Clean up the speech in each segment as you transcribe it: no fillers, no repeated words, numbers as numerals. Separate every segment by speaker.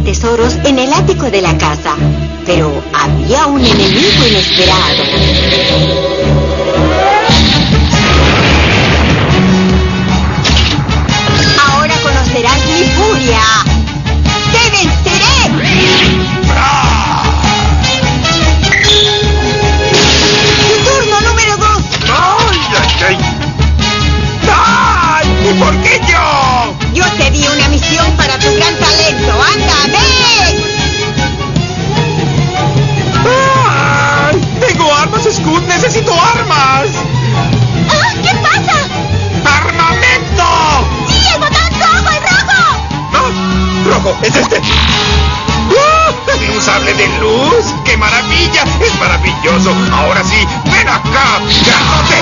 Speaker 1: tesoros en el ático de la casa. Pero había un enemigo inesperado. Ahora conocerás mi furia. ¡Te venceré! ¡Tu turno número 2!
Speaker 2: ¿Y por qué yo?
Speaker 1: Yo te di una misión para tu gran talento. ¡Anda, ven!
Speaker 2: ¡Tengo armas, Scoot! ¡Necesito armas!
Speaker 1: ¡Ah! ¿Qué pasa?
Speaker 2: ¡Armamento!
Speaker 1: ¡Sí, el botón rojo, el rojo!
Speaker 2: ¡No! ¡Rojo! ¡Es este! ¡Un sable de luz! ¡Qué maravilla! ¡Es maravilloso! ¡Ahora sí! ¡Ven acá! ¡Grandote!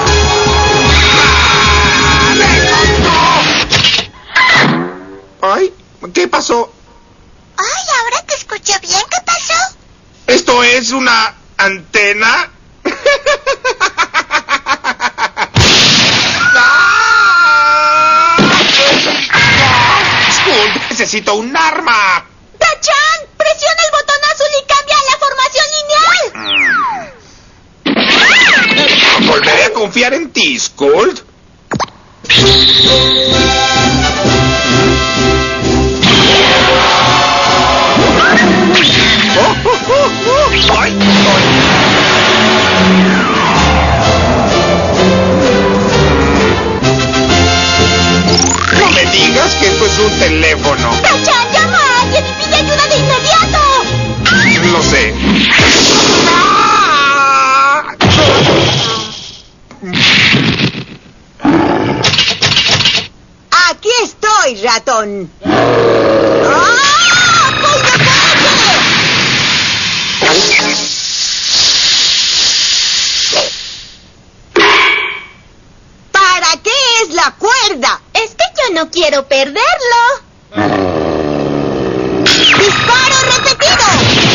Speaker 2: ¡Ay! ¿Qué pasó?
Speaker 1: Ay, ahora te escucho bien. ¿Qué pasó?
Speaker 2: ¿Esto es una antena? ¡Scoot! ¡Necesito un arma!
Speaker 1: ¡Tachan! ¡Presiona el botón azul y cambia la formación lineal!
Speaker 2: ¿Volveré a confiar en ti, Scoot? ¡Ay! No me digas que esto es un teléfono.
Speaker 1: ¡Tachan, llama a alguien y pide ayuda de inmediato!
Speaker 2: Lo sé.
Speaker 1: ¡Aquí estoy, ratón! ¡Ah! ¡Pues ¿para qué es la cuerda? Es que yo no quiero perderlo. ¡Disparo repetido!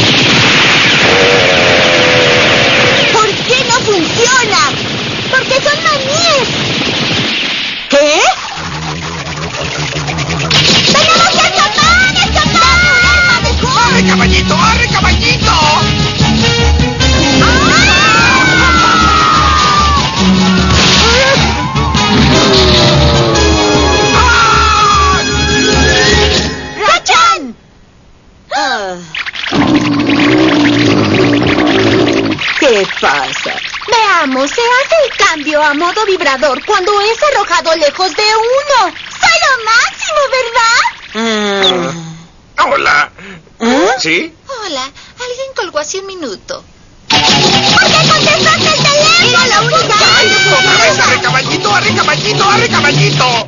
Speaker 1: ¿Por qué no funciona? Porque son maníes. ¿Qué? ¡Tenemos que escapar! ¡Escapar! ¡Un arma mejor!
Speaker 2: ¡Arre, caballito! ¡Arre, caballito!
Speaker 1: ¡Tachan! ¿Qué pasa? Veamos, se hace el cambio a modo vibrador cuando es arrojado lejos de uno. ¡Soy lo máximo, ¿verdad?
Speaker 2: Hola. ¿Sí?
Speaker 3: Hola, alguien colgó hace un minuto.
Speaker 1: ¿Por qué contestaste el teléfono? Era la única
Speaker 2: ¡Otra vez, arre, caballito! ¡Arre, caballito! ¡Arre, caballito!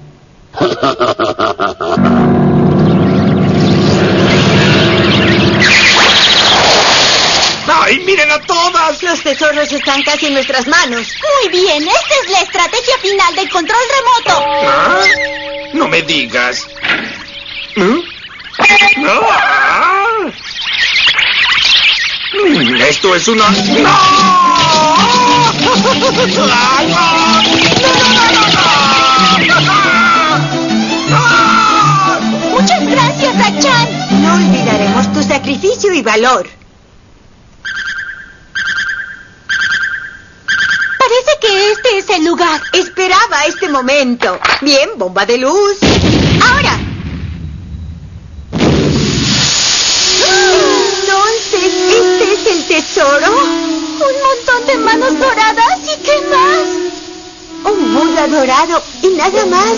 Speaker 2: ¡Ay, miren a todas!
Speaker 1: Los tesoros están casi en nuestras manos. Muy bien, esta es la estrategia final del control remoto.
Speaker 2: ¿Ah? No me digas. No. Esto es una... ¡No!
Speaker 1: Muchas gracias, Tachan. No olvidaremos tu sacrificio y valor. Parece que este es el lugar. Esperaba este momento. Bien, bomba de luz. ¡Ahora! Entonces, ¿este es el tesoro? Un montón de manos doradas. ¿Y qué más? Un Buda dorado y nada más.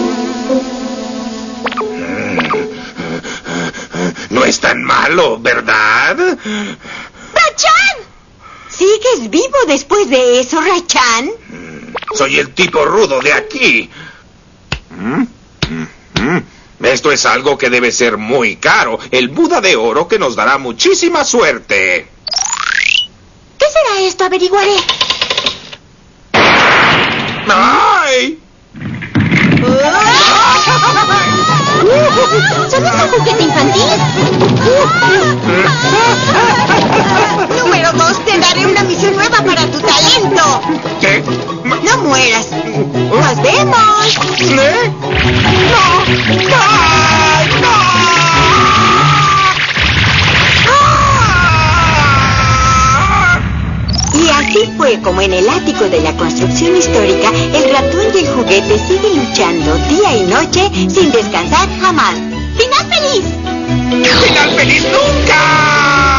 Speaker 2: No es tan malo, ¿verdad?
Speaker 1: ¡Rachan! ¿Sigues vivo después de eso, Rachan?
Speaker 2: Soy el tipo rudo de aquí. Esto es algo que debe ser muy caro. El Buda de oro que nos dará muchísima suerte.
Speaker 1: ¿Qué será esto? Averiguaré.
Speaker 2: ¡Ay!
Speaker 1: ¿Solo es un juguete infantil? Número 2, te daré una misión nueva para tu talento.
Speaker 2: ¿Qué?
Speaker 1: No mueras. Nos vemos.
Speaker 2: ¿Eh? ¡No! ¡Ay, no!
Speaker 4: así fue como en el ático de la construcción histórica, el ratón y el juguete siguen luchando día y noche sin descansar jamás. ¡Final feliz!
Speaker 2: ¡Final feliz nunca!